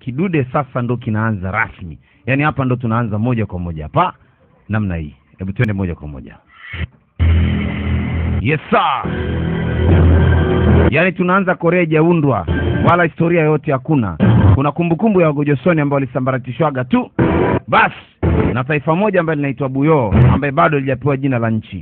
kidude sasa ndo kinaanza rasmi. Yani hapa ndo tunaanza moja kwa moja hapa namna hii. Hebu twende moja kwa moja. Yes sir. Yani tunaanza Korea haijaundwa wala historia yote hakuna. Kuna kumbukumbu ya Wagojosoni ambao walisambaratishwaga tu bas na taifa moja ambalo linaitwa Buyo ambaye bado halijapewa jina la nchi.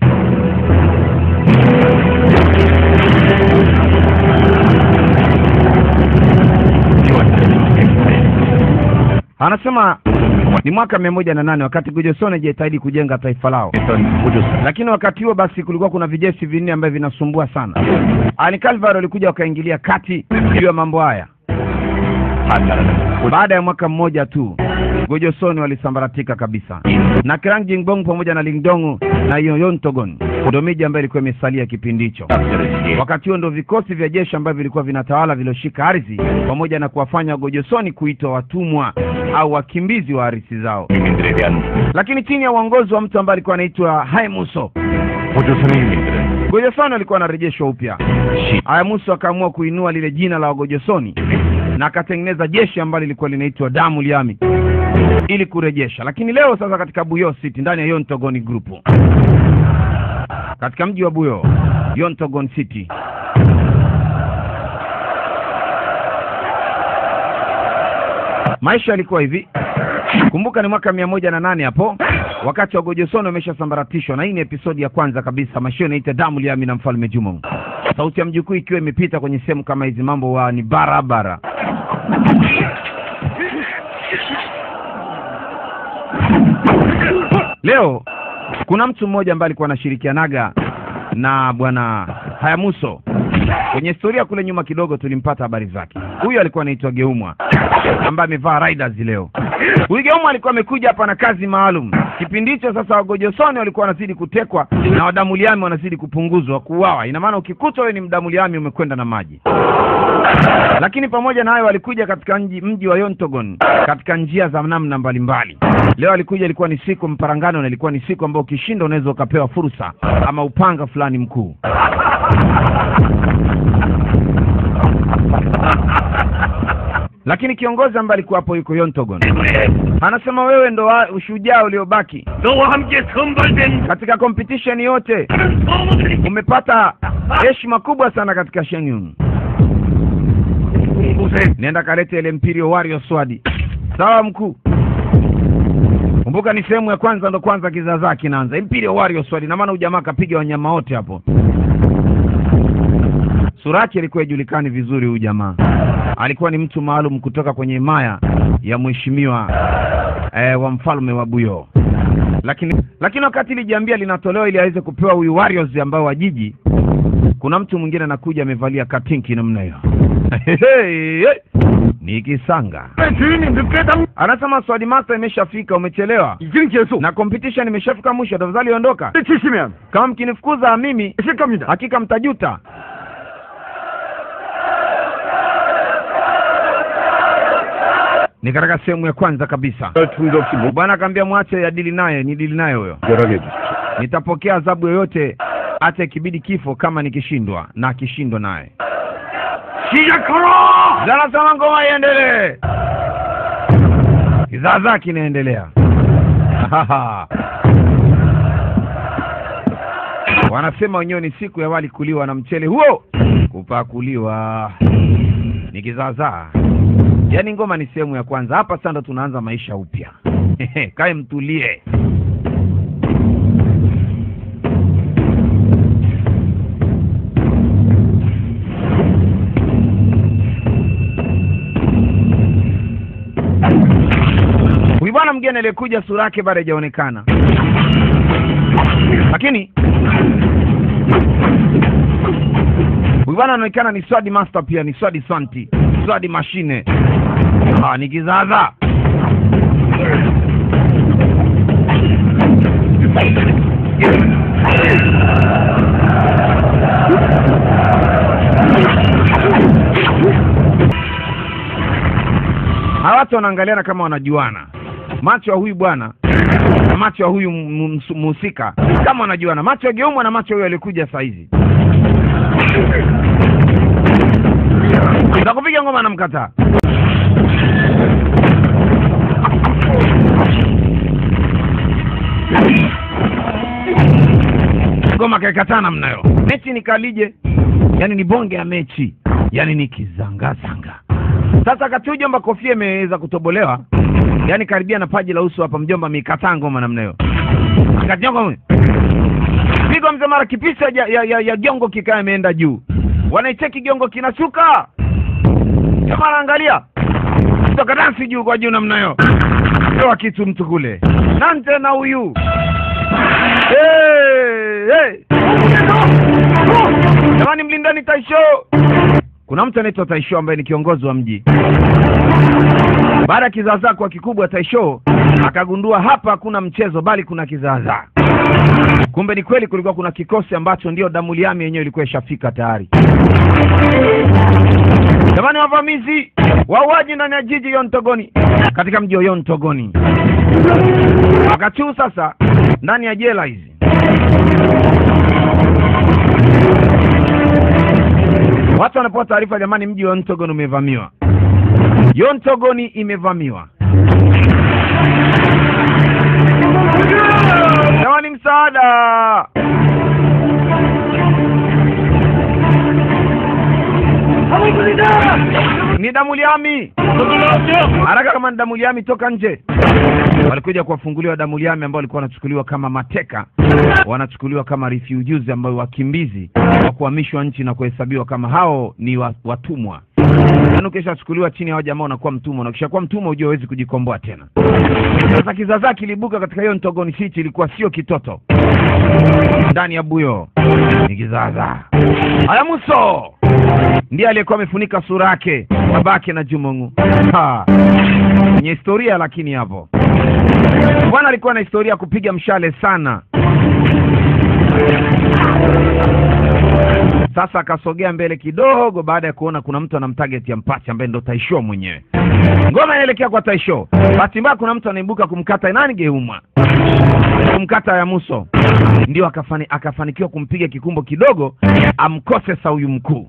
Anasema ni mwaka 108 wakati Gojosoni hajitahidi kujenga taifa lao. Lakini wakati huo basi kulikuwa kuna vijeshi vinne ambavyo vinasumbua sana. Alikalvaro alikuja wakaingilia kati juu ya mambo haya. Baada ya mwaka mmoja tu Gojosoni walisambaratika kabisa. Na Krang Jingbong pamoja na Lingdong na Yontogon ndio miji ambayo ilikuwa imesalia kipindi hicho. Wakati huo ndio vikosi vya jeshi ambavyo vilikuwa vinatawala viloshika ardhi pamoja na kuwafanya Gojosoni kuitwa watumwa au wakimbizi wa ardhi zao. Lakini chini ya uongozi wa mtu ambaye alikuwa anaitwa Haemuso, Gojosoni walikuwa wanarejeshwa upya. Haemuso akaamua kuinua lile jina la Gojosoni na akatengeneza jeshi ambalo lilikuwa linaitwa Damu Liami ili kurejesha. Lakini leo sasa katika Buyo City ndani ya Yontogon Group, katika mji wa Buyo, Yontogon City, maisha yalikuwa hivi. Kumbuka ni mwaka 108 hapo wakati wa Gojosoni wameshasambaratishwa, na hii ni episodi ya kwanza kabisa. Mashio inaita Damu Liami na Mfalme Jumong. Sauti ya mjukuu ikiwa imepita kwenye sehemu kama hizi, mambo wa ni barabara. Leo kuna mtu mmoja ambaye alikuwa anashirikianaga na bwana Hayamuso. Kwenye historia kule nyuma kidogo tulimpata habari zake. Huyu alikuwa anaitwa Geumwa ambaye amevaa riders leo. Huyu Geumwa alikuwa amekuja hapa na kazi maalum. Kipindi hicho sasa Wagojosoni walikuwa wanazidi kutekwa na Wadamu Liami wanazidi kupunguzwa, kuuawa. Ina maana ukikuta wewe ni Mdamu Liami umekwenda na maji. Lakini pamoja na hayo walikuja katika mji wa Yontogon katika njia za namna mbalimbali. Leo alikuja, ilikuwa ni siku mparangano na ilikuwa ni siku ambayo ukishinda unaweza ukapewa fursa ama upanga fulani mkuu. Lakini kiongozi ambaye alikuwa hapo yuko Yontogon anasema wewe ndo ushujaa uliobaki katika competition yote, umepata heshima kubwa sana katika Shenyun. Nenda kalete ile Imperial Warrior Sword. Sawa mkuu. Kumbuka ni sehemu ya kwanza ndo kwanza kizaza kinaanza. Imperial Warrior Sword na maana ujamaa kapiga wanyama wote hapo. Sura yake ilikuwa ijulikani vizuri huyu jamaa. Alikuwa ni mtu maalum kutoka kwenye himaya ya mheshimiwa wa mfalme wa Buyo. Lakini wakati ilijiambia linatolewa ili aweze kupewa huyu warriors ambao wa jiji, kuna mtu mwingine anakuja amevalia katinki namna hiyo. Ni kisanga. Anasema Sword Master imeshafika, umechelewa. Na competition imeshafika mwisho, tafadhali ondoka. Kama mkinifukuza mimi hakika mtajuta. Ni katika sehemu ya kwanza kabisa. Bwana akamwambia mwache ya dili naye, ni dili naye huyo. Nitapokea adhabu yoyote hata ikibidi kifo kama nikishindwa, na akishindwa naye. Zala sama ngoma iendelee. Kizaza kinaendelea. Wanasema wenyewe ni siku ya wali kuliwa na mchele huo kupakuliwa. Ni kizaza. Yaani ngoma ni sehemu ya kwanza. Hapa sasa ndo tunaanza maisha upya. Kae mtulie. Huyu bwana mgeni aliyekuja sura yake bado haijaonekana. Lakini huyu bwana anaonekana ni Sword Master pia, ni Sword Santi, Sword Machine. Ni kizaza. Hawa watu wanaangaliana kama wanajuana. Macho ya huyu bwana na macho ya huyu mhusika kama wanajuana. Macho ya Geumwa na macho huyu alikuja saa hizi. Nitakupiga ngoma na mkataa. Akaikatana mnayo. Mechi nikalije. Yaani ni bonge ya mechi. Yaani ni kizanga-zanga. Sasa kati mjomba kofia imeweza kutobolewa. Yaani karibia na paji la uso hapa mjomba mikataa ngoma namna hiyo. Akajonga. Pigo mzee mara kipisa ya giongo kikaa imeenda juu. Wanaicheki giongo kinashuka. Kama angalia. Toka dansi juu kwa juu namna hiyo. Toa kitu mtu kule. Nante na huyu. Jamani mlindani Taisho. Kuna mtu anaitwa Taisho ambaye ni kiongozi wa mji. Baada ya kizaazaa kwa kikubwa Taisho akagundua hapa hakuna mchezo bali kuna kizaazaa. Kumbe ni kweli kulikuwa kuna kikosi ambacho ndio Damuliami yenyewe ilikuwa ishafika tayari. Jamani wavamizi, wauaji ndani ya jiji Yontogoni, katika mji wa Yontogoni. Wakati sasa ndani ya jela hizi. Watu wanapata taarifa jamani mji wa Yontogoni umevamiwa. Yontogoni imevamiwa. Jamani msaada. Ni Damuliami. Haraka kama ni Damuliami toka nje. Walikuja kuwafunguliwa Damuliami ambao walikuwa wanachukuliwa kama mateka. Wanachukuliwa kama refugees ambao wakimbizi wa kuhamishwa nchi na kuhesabiwa kama hao ni watumwa. Yaani ukishachukuliwa chini ya jamaa unakuwa mtumwa na ukishakuwa mtumwa ujue huwezi kujikomboa tena. Sasa kizaazaa kilibuka katika hiyo Ntogoni City ilikuwa sio kitoto. Ndani ya Buyo ni kizaazaa. Hayamuso ndiye aliyekuwa amefunika sura yake babake na Jumong. Ni historia lakini hapo. Bwana alikuwa na historia kupiga mshale sana. Sasa akasogea mbele kidogo baada ya kuona kuna mtu anamtarget ya mpachi ambaye ndo Taisho mwenyewe. Ngoma inaelekea kwa Taisho. Bahati mbaya kuna mtu anaibuka kumkata nani Geumwa. Kumkata ya Muso. Ndio akafanikiwa kumpiga kikumbo kidogo amkose sa huyu mkuu.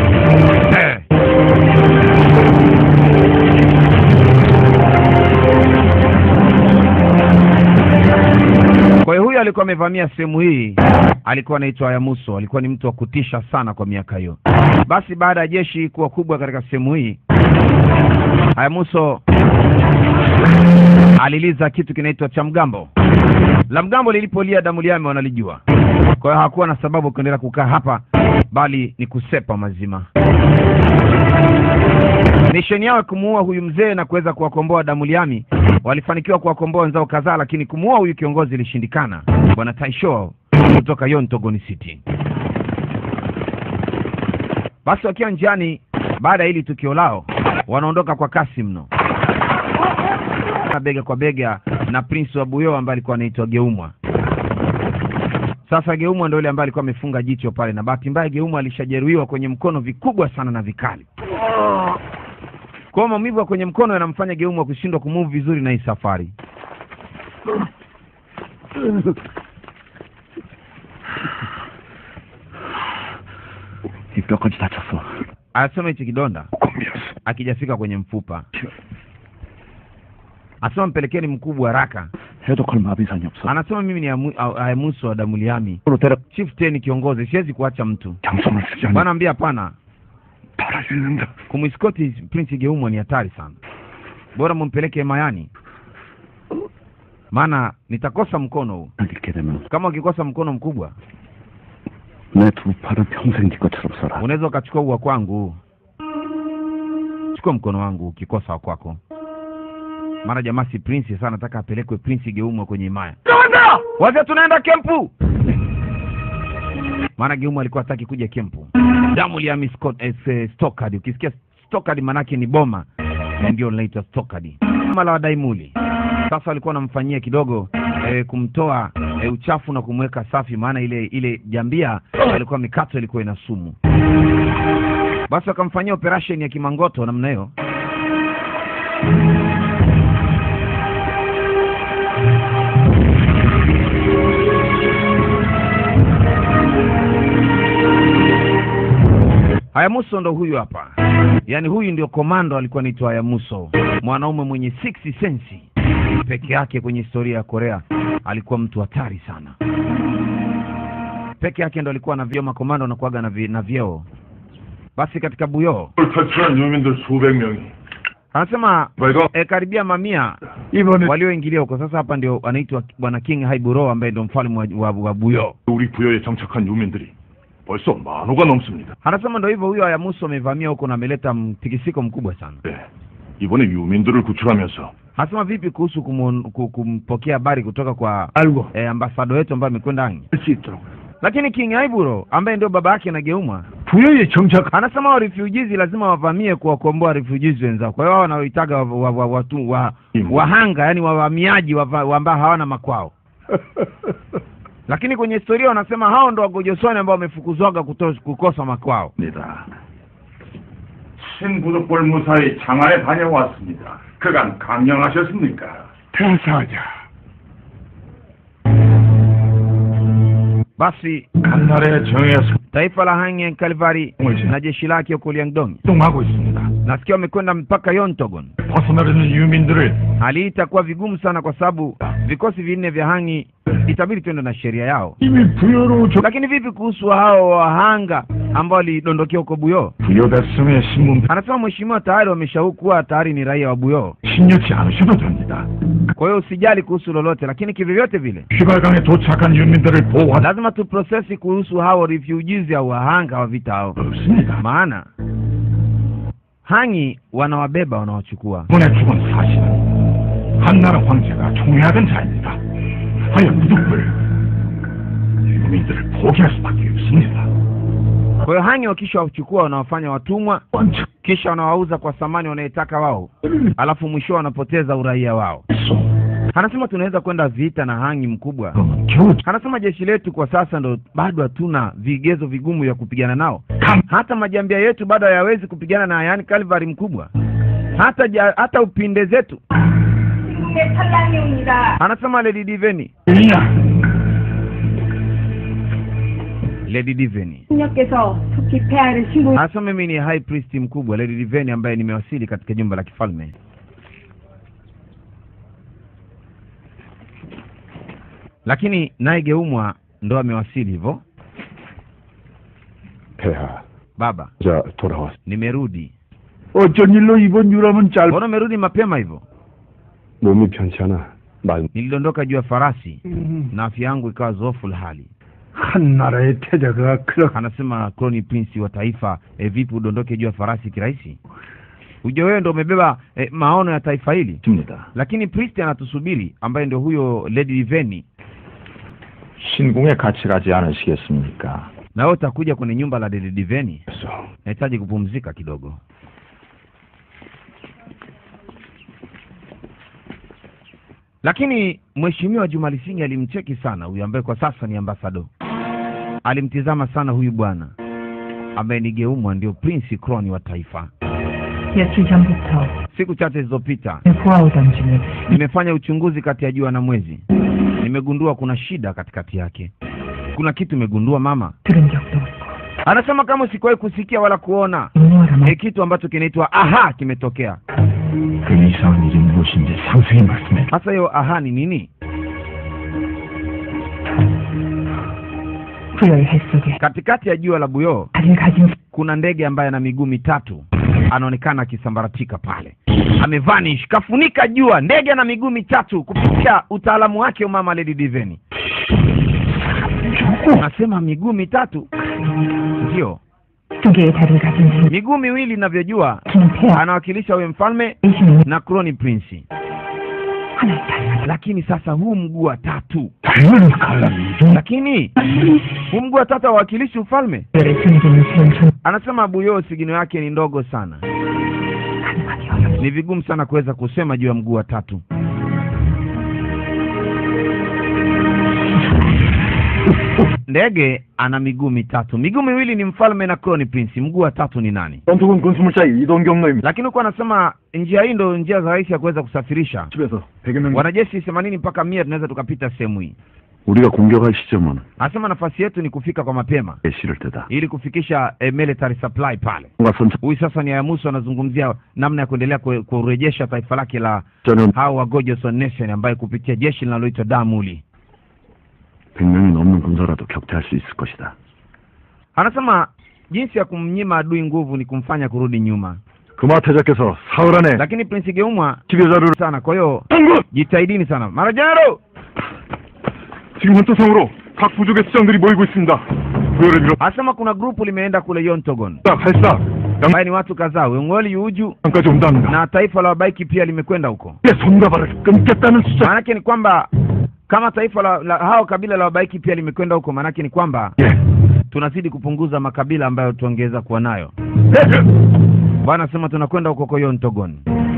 Kwa hiyo huyu alikuwa amevamia sehemu hii, alikuwa anaitwa Yamuso, alikuwa ni mtu wa kutisha sana kwa miaka hiyo. Basi baada ya jeshi kuwa kubwa katika sehemu hii, Yamuso aliliza kitu kinaitwa cha mgambo. La mgambo lilipolia Damuliami wanalijua. Kwa hiyo hakuwa na sababu kuendelea kukaa hapa bali ni kusepa mazima. Nisheni yao kumuua huyu mzee na kuweza kuwakomboa Damuliami. Walifanikiwa kuwakomboa wenzao kadhaa lakini kumuua huyu kiongozi ilishindikana. Bwana Taisho kutoka Yontogoni City. Basi wakiwa njiani baada ya hili tukio lao wanaondoka kwa kasi mno. Bega kwa bega na Prince wa Buyo ambaye alikuwa anaitwa Geumwa. Sasa Geumwa ndio yule ambaye alikuwa amefunga jicho pale na bahati mbaya Geumwa alishajeruhiwa kwenye mkono vikubwa sana na vikali. Kwa maumivu kwenye mkono yanamfanya Geumwa kushindwa kumove vizuri na hii safari. Ipyokaji tachaswa. Anasema hichi kidonda akijafika kwenye mfupa. Anasema mpelekeni mkubwa haraka. Anasema mimi ni Yamuso wa Damuliami. Chieftain kiongozi, siwezi kuacha mtu. Bwana ambia hapana. Kumiskoti Prince Geumwa ni hatari sana. Bora mumpeleke Mayani. Maana nitakosa mkono huu. Kama ukikosa mkono mkubwa, unaweza ukachukua uwa kwangu. Chukua mkono wangu ukikosa wa kwako. Mara jamaa si Prince sana nataka apelekwe Prince Geumwa kwenye himaya. Wacha tunaenda kempu. Maana Geumwa alikuwa hataki kuja kempu. Damuliami Stockard. Ukisikia Stockard manake ni boma. Ndio linaitwa Stockard. Mala wa Daimuli. Sasa walikuwa wanamfanyia kidogo kumtoa uchafu na kumweka safi maana ile jambia alikuwa mikato ilikuwa ina sumu. Basi wakamfanyia operation ya kimangoto namna hiyo. Yamuso ndo huyu hapa. Yaani huyu ndio komando alikuwa anaitwa Yamuso. Mwanaume mwenye 6 sensi. Peke yake kwenye historia ya Korea. Alikuwa mtu hatari sana. peke yake ndo alikuwa na vyeo, makomando na kuaga na vyeo. Basi katika Buyo anasema karibia mamia walioingilia huko. Sasa hapa ndio anaitwa bwana King Haiburo ambaye ndio mfalme wa Buyo. 우리 부여에 정착한 유민들이 벌써 10,000가 넘습니다. Anasema ndio hivyo, huyo Hayamuso amevamia huko na ameleta mtikisiko mkubwa sana. 네. 이번에 유민들을 구출하면서 Anasema vipi kuhusu kumpokea habari kutoka kwa ambassador wetu ambaye amekwenda Angi. Lakini King Haiburo ambaye ndio baba yake na Geumwa 부여에 정착. anasema wa refugees lazima wavamie kuwakomboa refugees wenzao. Kwa hiyo wao wanaoitaga watu wahanga, yani wavamiaji ambao hawana makwao. Lakini kwenye historia wanasema hao ndo Wagojoswani ambao wamefukuzwaga kukosa makwao. 신부족골 무사히 장안에 다녀왔습니다. 그간 강령하셨습니까? 대사자. Basi 간날의 정에서 taifa la Hangi Kalvari na jeshi lake huko Liangdong 동하고 있습니다. nasikia wamekwenda mpaka Yontogon. 벗어나려는 유민들을 Hali itakuwa vigumu sana kwa sababu vikosi vinne vya Hangi itabidi twende na sheria yao. 이미 부여로 Lakini vipi kuhusu hao wahanga ambao walidondokea huko Buyo? 부여됐음에 신문 Anasema mheshimiwa tayari wameshakuwa tayari ni raia wa Buyo. 신여치 않으셔도 됩니다. Kwa hiyo usijali kuhusu lolote, lakini kivyovyote vile 휘발강에 도착한 유민들을 보호하라. lazima tuprocesi kuhusu hao refugees au wahanga wa vita hao. 없습니다. Maana Hangi wanawabeba wanawachukua. 이번에 죽은 사실은 한나라 황제가 총애하던 자입니다. 하여 무득불 유민들을 포기할 수밖에 없습니다. Kwa hiyo Hangi wakisha wachukua wanawafanya watumwa, kisha wanawauza kwa thamani wanayotaka wao, alafu mwisho wanapoteza uraia wao. Anasema tunaweza kwenda vita na Hangi mkubwa. Anasema jeshi letu kwa sasa ndo bado hatuna vigezo vigumu vya kupigana nao. Hata majambia yetu bado hayawezi kupigana na yani Kalvari mkubwa. Hata upinde zetu. Anasema Lady Diveni. Lady Diveni. Anasema mimi ni high priest mkubwa Lady Diveni ambaye nimewasili katika jumba la kifalme. Lakini naye Geumwa ndo amewasili hivyo. 폐하. Baba. 자, 돌아왔어. Nimerudi. 어쩐 일로 이번 유람은 짧. Mbona umerudi mapema hivyo? 몸이 편치 않아. 말. Nilidondoka juu ya farasi na afya yangu ikawa dhoofu hali. 한나라의 태자가 그렇게 Anasema Crown Prince wa taifa, vipi udondoke juu ya farasi kirahisi? Uje wewe ndo umebeba maono ya taifa hili. Lakini priest anatusubiri ambaye ndio huyo Lady Diveni. 신궁에 같이 가지 않으시겠습니까? Na wewe utakuja kwenye nyumba la Lady Diveni. Nahitaji kupumzika kidogo. Lakini mheshimiwa Jumali Singh alimcheki sana huyu ambaye kwa sasa ni ambassador. Alimtizama sana huyu bwana ambaye ni Geumwa ndio Prince Crown wa taifa. Siku chache zilizopita nimefanya uchunguzi kati ya jua na mwezi. Nimegundua kuna shida katikati yake. Kuna kitu nimegundua mama. Anasema kama sikuwahi kusikia wala kuona kitu ambacho kinaitwa aha kimetokea. Hasa hiyo aha ni nini? Katikati ya jua la Buyo kuna ndege ambaye ana miguu mitatu. Anaonekana akisambaratika pale. Amevanish, kafunika jua. Ndege ana miguu mitatu kupitia utaalamu wake mama Lady Diveni. Nasema miguu mitatu. Ndio. Miguu miwili ninavyojua anawakilisha huyo mfalme na Crown Prince. Lakini sasa huu mguu wa tatu. Lakini huu mguu wa tatu hawakilishi ufalme. Anasema Buyo sigino yake ni ndogo sana. Ni vigumu sana kuweza kusema juu ya mguu wa tatu. Ndege ana miguu mitatu. Miguu miwili ni mfalme na Crown Prince. Mguu wa tatu ni nani? Lakini huko anasema njia hii ndio njia za rahisi ya kuweza kusafirisha. Wanajeshi 80 mpaka 100 tunaweza tukapita sehemu hii. 우리가 공격할 시점은 Anasema nafasi yetu ni kufika kwa mapema 시를 때다. ili kufikisha military supply pale. Huyu sasa ni Hayamuso anazungumzia namna ya kuendelea kurejesha taifa lake la hao wa Gojoson Nation ambaye kupitia jeshi linaloitwa Damuli. 100명이 넘는 군사라도 격퇴할 수 있을 것이다. Anasema jinsi ya kumnyima adui nguvu ni kumfanya kurudi nyuma. 금화태자께서 사흘 안에 Lakini Prince Geumwa 지배자를 sana, kwa hiyo 당군! jitahidini sana. Marajaro! 지금 헌터성으로 각 부족의 수장들이 모이고 있습니다. 부여를 밀어 Anasema kuna grupu limeenda kule Yontogon. 할사 Ambaye ni watu kadhaa, Wengoli Uju 양까지 온답니다. na taifa la Wabaiki pia limekwenda huko. 손과 발을 끊겠다는 수작. Maanake ni kwamba kama taifa la hao kabila la Wabaiki pia limekwenda huko, maanake ni kwamba tunazidi kupunguza makabila ambayo tuongeza kuwa nayo. Bwana sema tunakwenda huko kwa Yontogon.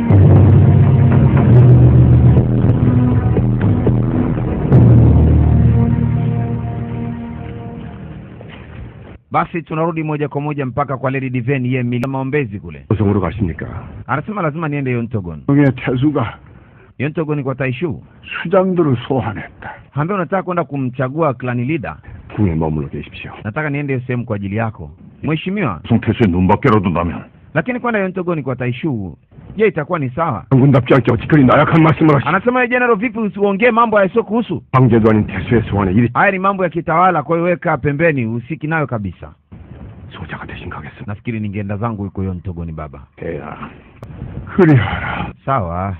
Basi tunarudi moja kwa moja mpaka kwa Lady Diven yeye mili maombezi kule. 도성으로 가십니까? Anasema lazima niende Yontogon. 형의 태수가 Yontogon kwa Taishu. 수장들을 소환했다. Ambao nataka kwenda kumchagua clan leader. 궁에 머물러 계십시오. Nataka niende sehemu kwa ajili yako. Mheshimiwa. 송태수의 눈밖에라도 나면. Lakini kwenda Yontogon kwa Taishu, je, itakuwa ni sawa? 군답지 않게 어찌 그리 나약한 말씀을 하시오. Anasema general, vipi usiongee mambo yasiokuhusu? 황제도 아닌 태수의 소환에 일이 Haya ni mambo ya kitawala, kwa hiyo weka pembeni, usiki nayo kabisa. 소자가 대신 가겠습니다. Nafikiri ningeenda zangu huko Yontogon baba. 해야. 그리하라. Sawa.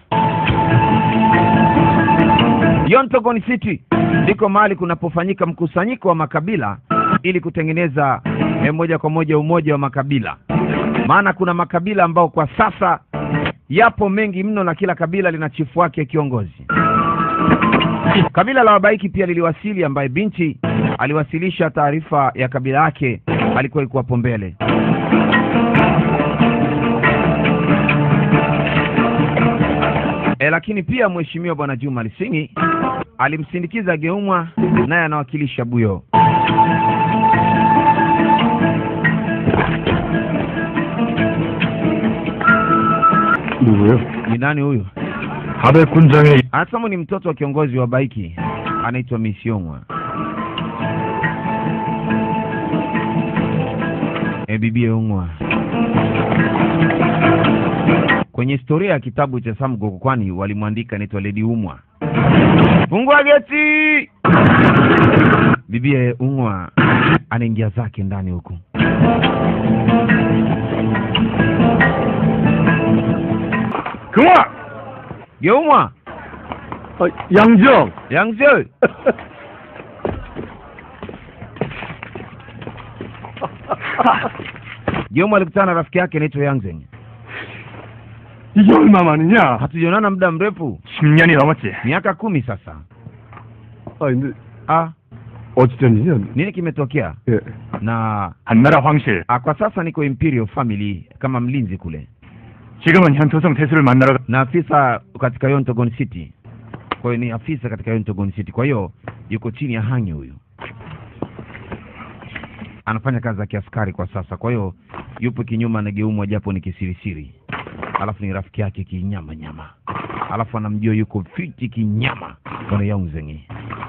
Yontogon City liko mahali kunapofanyika mkusanyiko wa makabila ili kutengeneza moja kwa moja umoja wa makabila. Maana kuna makabila ambao kwa sasa yapo mengi mno na kila kabila lina chifu wake kiongozi. Kabila la Wabaiki pia liliwasili, ambaye binti aliwasilisha taarifa ya kabila yake, alikuwa yuko hapo mbele. Lakini pia mheshimiwa bwana Juma Lisingi alimsindikiza Geumwa, naye anawakilisha Buyo. 누구요? Ni nani huyu? 하백 군장의 Anasema ni mtoto wa kiongozi wa Baiki, anaitwa Misiongwa. Bibi Ongwa. Kwenye historia ya kitabu cha Samgogo kwani walimwandika anaitwa Lady Umwa. Fungua geti! Bibi Ongwa anaingia zake ndani huko. 금화! Geumwa! 양정! 양정! Geumwa alikutana na rafiki yake anaitwa Yangzeng. 이게 얼마 만이냐? Hatujaonana muda mrefu. 10년이 넘었지. Miaka 10 sasa. 근데 어찌된 일이야? Nini kimetokea? 예. Na 한나라 황실. kwa sasa niko Imperial Family kama mlinzi kule. 지금은 현토성 태수를 만나러 Na afisa katika Yontogon City. Kwa hiyo ni afisa katika Yontogon City. Kwa hiyo yuko chini ya Hangi huyu. Anafanya kazi za kiaskari kwa sasa. Kwa hiyo yupo kinyuma na Geumwa japo ni kisirisiri. Alafu ni rafiki yake kinyama nyama. Alafu anamjua yuko fiti kinyama kwa Yangzengi.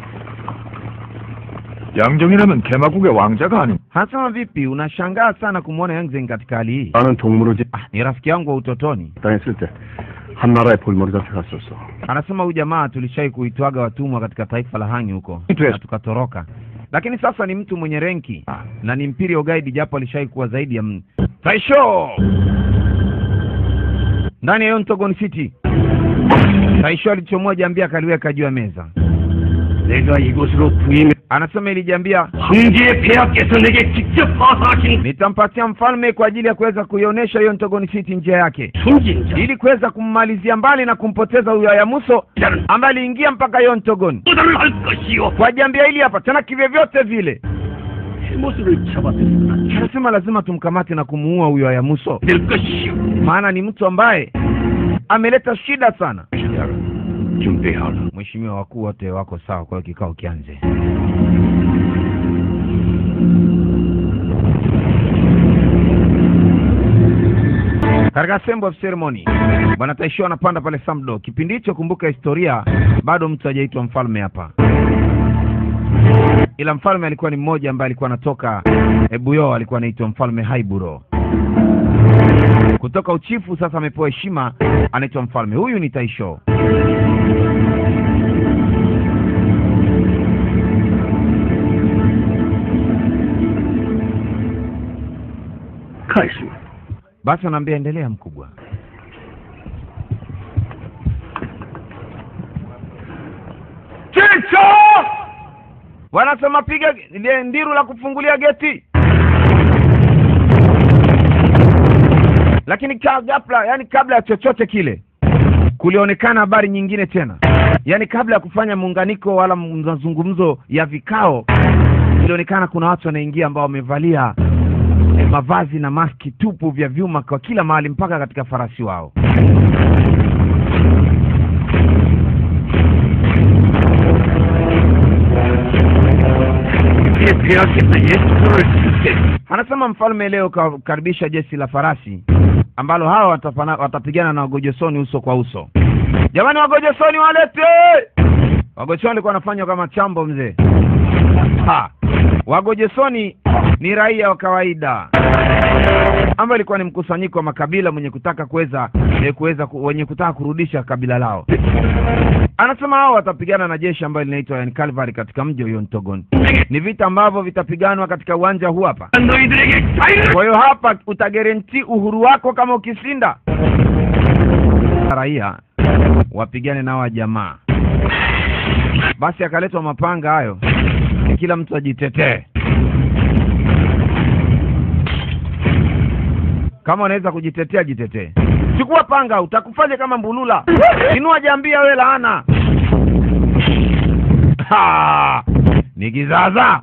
양정이라면 개마국의 왕자가 아닌. Hasa vipi unashangaa sana kumuona Yangzeng katika hali hii? 나는 동물을 Ni rafiki yangu wa utotoni. 당했을 때 한나라의 볼머리 잡혀갔었어. Anasema huyu jamaa tulishai kuitwaga watumwa katika taifa la Hangi huko na tukatoroka. Lakini sasa ni mtu mwenye renki na ni Imperial Guide japo alishai kuwa zaidi ya Taisho. Ndani ya Yontogon City. Taisho alichomoa jambia kaliweka juu ya meza. 내가 이곳으로 부임. Anasema ilijambia 황제의 폐하께서 내게 직접 하사하신 nitampatia mfalme kwa ajili ya kuweza kuionyesha Yontogon City njia yake. 순진자. Ili kuweza kummalizia mbali na kumpoteza huyo Hayamuso ambaye aliingia mpaka Yontogon. 도달을 할 것이요. Kwa jambia hili hapa tena kivyovyote vile. 해모스를 잡아들이라. Anasema lazima tumkamate na kumuua huyo Hayamuso. 될 것이요. Maana ni mtu ambaye ameleta shida sana. 준비하라. Mheshimiwa wakuu wote wako sawa, kwa kikao kianze. Katika sembo of ceremony, bwana Taisho anapanda pale Samdo. Kipindi hicho kumbuka historia, bado mtu hajaitwa mfalme hapa. Ila mfalme alikuwa ni mmoja ambaye alikuwa anatoka Buyo, alikuwa anaitwa mfalme Haiburo. Kutoka uchifu sasa amepewa heshima, anaitwa mfalme. Huyu ni Taisho. 开始。 Basi anaambia endelea mkubwa. Chicho! Wanasema piga ile ndiru la kufungulia geti. Lakini ghafla, yani kabla ya chochote kile, kulionekana habari nyingine tena. Yani kabla ya kufanya muunganiko wala mazungumzo ya vikao, ilionekana kuna watu wanaingia ambao wamevalia mavazi na maski tupu vya vyuma kwa kila mahali mpaka katika farasi wao. Anasema mfalme leo karibisha jeshi la farasi ambalo hawa watapigana na Wagojosoni uso kwa uso. Jamani, Wagojosoni walete! Wagojosoni walikuwa wanafanywa kama chambo mzee. Wagojosoni ni raia wa kawaida ambao ilikuwa ni mkusanyiko wa makabila wenye kutaka wenye kutaka kurudisha kabila lao. Anasema hao watapigana na jeshi ambalo linaitwa yani Calvary katika mji wa Yontogon. Ni vita ambavyo vitapiganwa katika uwanja huu hapa. Kwa hiyo hapa utaguarantee uhuru wako kama ukishinda. Raia wapigane na wa jamaa. Basi akaletwa mapanga hayo. Kila mtu ajitetee. Kama unaweza kujitetea, jitetee. Chukua panga, utakufanya kama mbulula. Inua jambia wewe laana. Ni kizaza.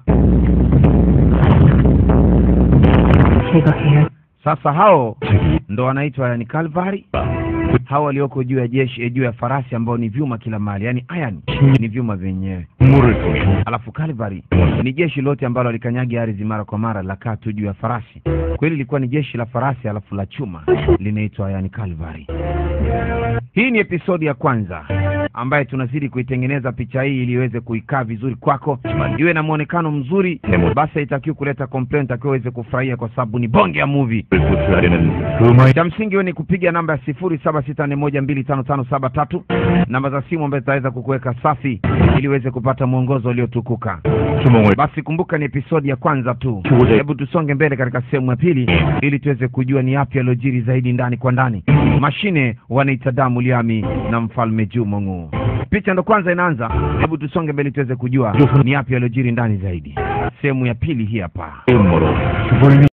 Sasa hao ndo wanaitwa yani Calvary. Hao walioko juu ya jeshi, juu ya farasi ambao ni vyuma kila mahali, yani iron ni vyuma vyenyewe. Alafu Calvary ni jeshi lote ambalo alikanyagi ardhi mara kwa mara la kaa tu juu ya farasi. Kweli ilikuwa ni jeshi la farasi alafu la chuma linaitwa yani Calvary. Hii ni episodi ya kwanza ambaye tunazidi kuitengeneza picha hii ili iweze kuikaa vizuri kwako, iwe na muonekano mzuri. Basi itakiwa kuleta complaint akiwa uweze kufurahia kwa sababu ni bonge ya movie. Cha msingi wewe ni kupiga namba ya 0764125573, namba za simu ambazo zitaweza kukuweka safi ili uweze kupata mwongozo uliotukuka. Basi kumbuka ni episodi ya kwanza tu. Hebu tusonge mbele katika sehemu ya pili ili tuweze kujua ni yapi yalojiri zaidi ndani kwa ndani. Mashine wanaita damu liami na mfalme Jumong. Picha ndo kwanza inaanza. Hebu tusonge mbele tuweze kujua ni yapi yalojiri ndani zaidi. Sehemu ya pili hii hapa.